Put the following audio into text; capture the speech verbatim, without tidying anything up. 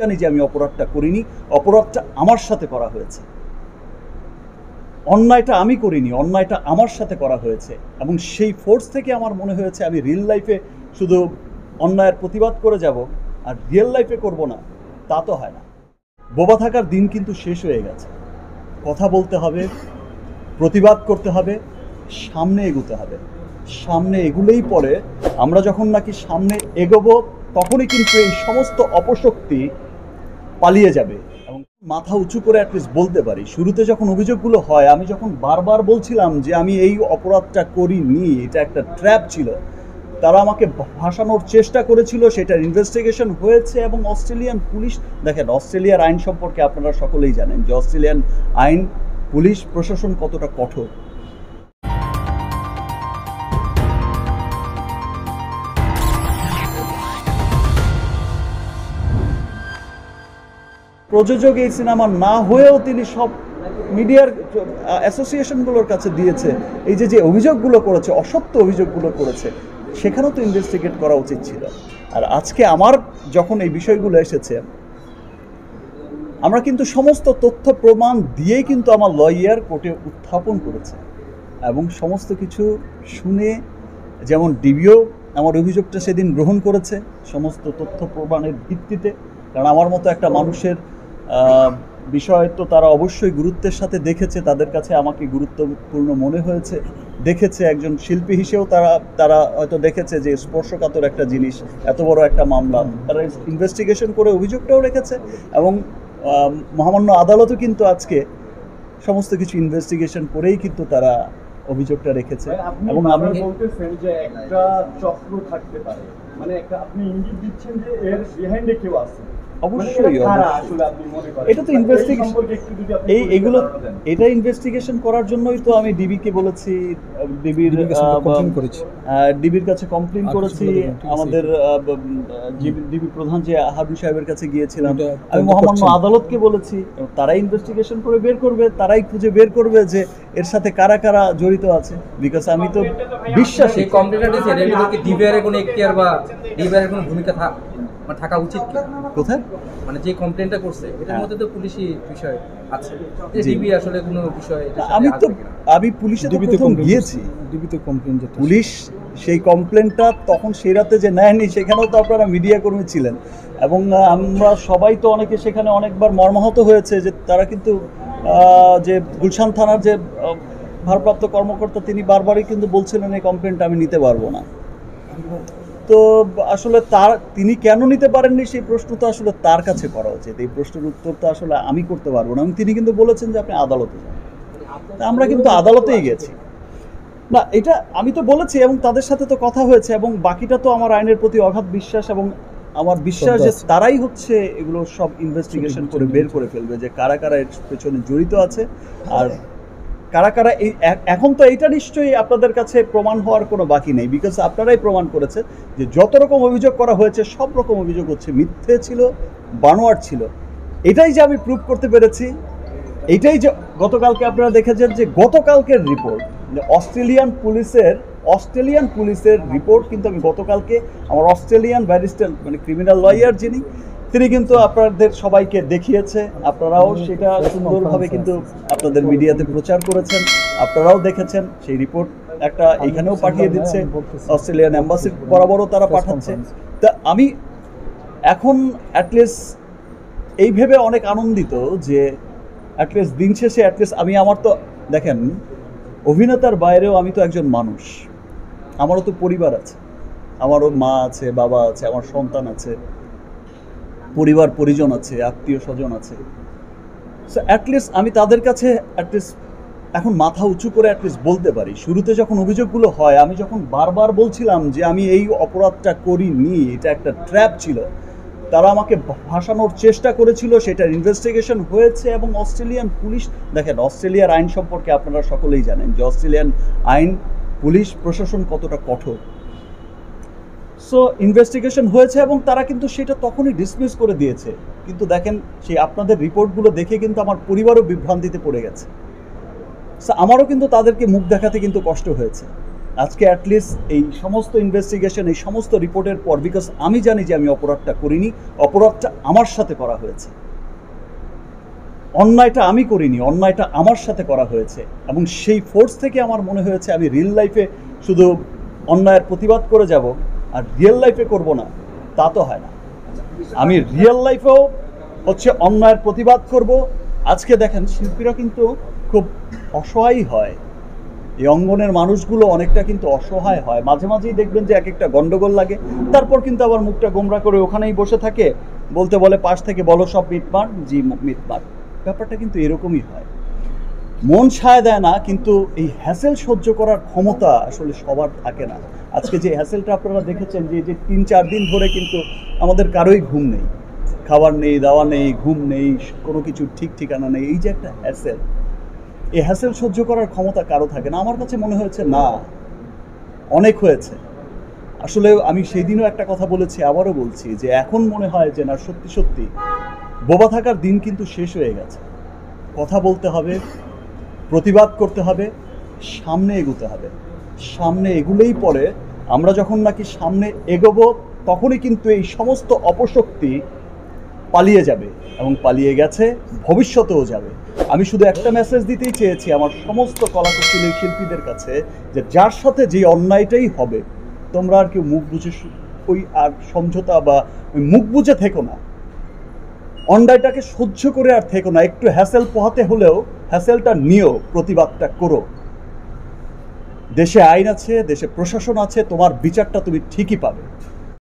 জানি যে আমি অপরাধটা করিনি, অপরাধটা আমার সাথে করা হয়েছে, অন্যায়টা আমি করিনি, অন্যায়টা আমার সাথে করা হয়েছে। এবং সেই ফোর্স থেকে আমার মনে হয়েছে আমি রিয়েল লাইফে শুধু অন্যায়ের প্রতিবাদ করে যাব আর রিয়েল লাইফে করব না, তা তো হয় না। বোবা থাকার দিন কিন্তু শেষ হয়ে গেছে। কথা বলতে হবে, প্রতিবাদ করতে হবে, সামনে এগোতে হবে। সামনে এগুলেই পরে আমরা যখন নাকি সামনে এগোবো তখনই কিন্তু এই সমস্ত অপশক্তি পালিয়ে যাবে। এবং মাথা উঁচু করে অ্যাটলিস্ট বলতে পারি, শুরুতে যখন অভিযোগগুলো হয় আমি যখন বারবার বলছিলাম যে আমি এই অপরাধটা করিনি, এটা একটা ট্র্যাপ ছিল, তারা আমাকে ভাসানোর চেষ্টা করেছিল, সেটার ইনভেস্টিগেশন হয়েছে। এবং অস্ট্রেলিয়ান পুলিশ, দেখেন অস্ট্রেলিয়ার আইন সম্পর্কে আপনারা সকলেই জানেন যে অস্ট্রেলিয়ান আইন, পুলিশ প্রশাসন কতটা কঠোর। প্রযোজক এই সিনেমা না হয়েও তিনি সব মিডিয়ার অ্যাসোসিয়েশনগুলোর কাছে দিয়েছে। এই যে যে অভিযোগগুলো করেছে, অসত্য অভিযোগগুলো করেছে, সেখানেও তো ইনভেস্টিগেট করা উচিত ছিল। আর আজকে আমার যখন এই বিষয়গুলো এসেছে, আমরা কিন্তু সমস্ত তথ্য প্রমাণ দিয়েই কিন্তু আমার লয়ার কোর্টে উত্থাপন করেছে এবং সমস্ত কিছু শুনে, যেমন ডিবিও আমার অভিযোগটা সেদিন গ্রহণ করেছে সমস্ত তথ্য প্রমাণের ভিত্তিতে। কারণ আমার মতো একটা মানুষের বিষয় তো তারা অবশ্যই গুরুত্বের সাথে দেখেছে, তাদের কাছে আমাকে গুরুত্বপূর্ণ মনে হয়েছে, দেখেছে একজন শিল্পী হিসেবেও তারা তারা হয়তো দেখেছে যে স্পর্শকাতর একটা জিনিস, এত বড় একটা মামলা, তারা ইনভেস্টিগেশন করে অভিযোগটাও রেখেছে। এবং মহামান্য আদালতও কিন্তু আজকে সমস্ত কিছু ইনভেস্টিগেশন করেই কিন্তু তারা অভিযোগটা রেখেছে। এবং আমি বলতেছেন যে একটা চক্র থাকতে পারে, মানে একটা আপনি ইঙ্গিত দিচ্ছেন যে এর বিহাইন্ডে কেউ আছে। অবশ্যই এটা তো ইনভেস্টিগেশন, এই এগুলো এটা ইনভেস্টিগেশন করার জন্যই তো আমি ডিবিকে বলেছি, ডিবির ডিবির কাছে কমপ্লেন করেছি, আমাদের ডিবি প্রধান যে হারুন সাহেবের কাছে গিয়েছিলাম, আমি মহামান্য আদালতকে বলেছি, তারাই ইনভেস্টিগেশন করে বের করবে, তারাই খুঁজে বের করবে যে এর সাথে কারা কারা জড়িত আছে। বিকজ আমি তো বিশ্বাসী ডিবিআর কোনো এখতিয়ার বা ডিবিআর কোনো ভূমিকা থাকা উচিত কি কোথায়, মানে যে কমপ্লেনটা করছে এটার মধ্যে তো পুলিশি বিষয় আছে, যে ডিবি আসলে কোনো বিষয়। আমি তো আমি পুলিশে তো প্রথম গিয়েছি, ডিবিতে কমপ্লেন, যে পুলিশ সেই কমপ্লেনটা তখন সেই রাতে যে নেয়নি, সেখানেও তো আপনারা মিডিয়া কর্মী ছিলেন এবং আমরা সবাই তো অনেকে সেখানে অনেকবার মর্মাহত হয়েছে যে তারা কিন্তু যে গুলশান থানার যে ভারপ্রাপ্ত কর্মকর্তা তিনি বারবারই কিন্তু বলছিলেন এই কমপ্লেনটা আমি নিতে পারবো না। তো আসলে তার তিনি কেন নিতে পারেননি সেই প্রশ্ন তো আসলে তার কাছে করা উচিত, এই প্রশ্নের উত্তর তো আসলে আমি করতে পারবো না। এবং তিনি কিন্তু বলেছেন যে আপনি আদালতে যান, আমরা কিন্তু আদালতেই গেছি না, এটা আমি তো বলেছি এবং তাদের সাথে তো কথা হয়েছে। এবং বাকিটা তো আমার আইনের প্রতি অগাধ বিশ্বাস এবং আমার বিশ্বাস যে তারাই হচ্ছে এগুলো সব ইনভেস্টিগেশন করে বের করে ফেলবে যে কারা কারা এর পেছনে জড়িত আছে আর কারা কারা। এই এখন তো এইটা নিশ্চয়ই আপনাদের কাছে প্রমাণ হওয়ার কোনো বাকি নেই, বিকজ আপনারাই প্রমাণ করেছে যে যত রকম অভিযোগ করা হয়েছে সব রকম অভিযোগ হচ্ছে মিথ্যে ছিল, বানোয়াট ছিল। এটাই যে আমি প্রুভ করতে পেরেছি, এইটাই যে গতকালকে আপনারা দেখেছেন যে গতকালকের রিপোর্ট অস্ট্রেলিয়ান পুলিশের অস্ট্রেলিয়ান পুলিশের রিপোর্ট কিন্তু আমি গতকালকে আমার অস্ট্রেলিয়ান ব্যারিস্টার মানে ক্রিমিনাল লয়ার যিনি তিনি কিন্তু আপনাদের সবাইকে দেখিয়েছে, আপনারাও সেটা সুন্দরভাবে কিন্তু আপনাদের মিডিয়াতে প্রচার করেছেন, আপনারাও দেখেছেন সেই রিপোর্ট একটা এখানেও পাঠিয়ে দিচ্ছে, অস্ট্রেলিয়ান এম্বাসির বরাবরও তারা পাঠাচ্ছে। তা আমি এখন অ্যাটলিস্ট এই ভেবে অনেক আনন্দিত যে অ্যাটলিস্ট দিন শেষে অ্যাটলিস্ট আমি আমার তো দেখেন অভিনেতার বাইরেও আমি তো একজন মানুষ, আমারও তো পরিবার আছে, আমারও মা আছে, বাবা আছে, আমার সন্তান আছে, পরিবার পরিজন আছে, আত্মীয় স্বজন আছে। সো অ্যাটলিস্ট আমি তাদের কাছে অ্যাটলিস্ট এখন মাথা উঁচু করে অ্যাটলিস্ট বলতে পারি, শুরুতে যখন অভিযোগগুলো হয় আমি যখন বারবার বলছিলাম যে আমি এই অপরাধটা করিনি, এটা একটা ট্র্যাপ ছিল, তারা আমাকে ভাসানোর চেষ্টা করেছিল, সেটার ইনভেস্টিগেশন হয়েছে। এবং অস্ট্রেলিয়ান পুলিশ, দেখেন অস্ট্রেলিয়ার আইন সম্পর্কে আপনারা সকলেই জানেন যে অস্ট্রেলিয়ান আইন, পুলিশ প্রশাসন কতটা কঠোর। সো ইনভেস্টিগেশন হয়েছে এবং তারা কিন্তু সেটা তখনই ডিসমিস করে দিয়েছে। কিন্তু দেখেন সেই আপনাদের রিপোর্টগুলো দেখে কিন্তু আমার পরিবারও বিভ্রান্তিতে পড়ে গেছে। সো আমারও কিন্তু তাদেরকে মুখ দেখাতে কিন্তু কষ্ট হয়েছে। আজকে অ্যাটলিস্ট এই সমস্ত ইনভেস্টিগেশন, এই সমস্ত রিপোর্টের পর, বিকজ আমি জানি যে আমি অপরাধটা করিনি, অপরাধটা আমার সাথে করা হয়েছে, অন্যায়টা আমি করিনি, অন্যায়টা আমার সাথে করা হয়েছে, এবং সেই ফোর্স থেকে আমার মনে হয়েছে আমি রিয়েল লাইফে শুধু অন্যায়ের প্রতিবাদ করে যাব আর রিয়েল লাইফে করব না, তা তো হয় না। আমি রিয়েল লাইফেও হচ্ছে অন্যায়ের প্রতিবাদ করব। আজকে দেখেন শিল্পীরা কিন্তু খুব অসহায় হয়, এই অঙ্গনের মানুষগুলো অনেকটা কিন্তু অসহায় হয়, মাঝে মাঝেই দেখবেন যে এক একটা গন্ডগোল লাগে, তারপর কিন্তু আবার মুখটা গোমরা করে ওখানেই বসে থাকে, বলতে বলে পাশ থেকে বলো সব মিটমাট, জি মিটমাট। ব্যাপারটা কিন্তু এরকমই হয়, মন ছায় দেয় না, কিন্তু এই হ্যাসেল সহ্য করার ক্ষমতা আসলে সবার থাকে না। আজকে যে হ্যাসেলটা আপনারা দেখেছেন, যে যে তিন চার দিন ধরে কিন্তু আমাদের কারোই ঘুম নেই, খাবার নেই, দাওয়া নেই, ঘুম নেই, কোনো কিছু ঠিক ঠিকানা নেই, এই যে একটা হ্যাসেল, এই হ্যাসেল সহ্য করার ক্ষমতা কারো থাকে না। আমার কাছে মনে হয়েছে না, অনেক হয়েছে। আসলে আমি সেই দিনও একটা কথা বলেছি, আবারও বলছি, যে এখন মনে হয় যে না, সত্যি সত্যি বোবা থাকার দিন কিন্তু শেষ হয়ে গেছে। কথা বলতে হবে, প্রতিবাদ করতে হবে, সামনে এগোতে হবে। সামনে এগুলেই পরে আমরা যখন নাকি সামনে এগোবো, তখনই কিন্তু এই সমস্ত অপশক্তি পালিয়ে যাবে, এবং পালিয়ে গেছে, ভবিষ্যতেও যাবে। আমি শুধু একটা মেসেজ দিতেই চেয়েছি আমার সমস্ত কলাকুশলী শিল্পীদের কাছে, যে যার সাথে যে অন্যায়টাই হবে, তোমরা আর কেউ মুখ বুঝে ওই আর সমঝোতা বা ওই মুখ বুঝে থেকো না, অন্যায়টাকে সহ্য করে আর থেকো না, একটু হ্যাসেল পোহাতে হলেও হ্যাসেলটা নিয়েও প্রতিবাদটা করো। দেশে আইন আছে, দেশে প্রশাসন আছে, তোমার বিচারটা তুমি ঠিকই পাবে।